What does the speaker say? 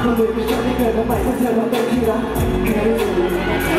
คนอื่นไม่ชอบที่เกิดมาใหม่เพราะเธอมาเป็นที่รักแค่รู้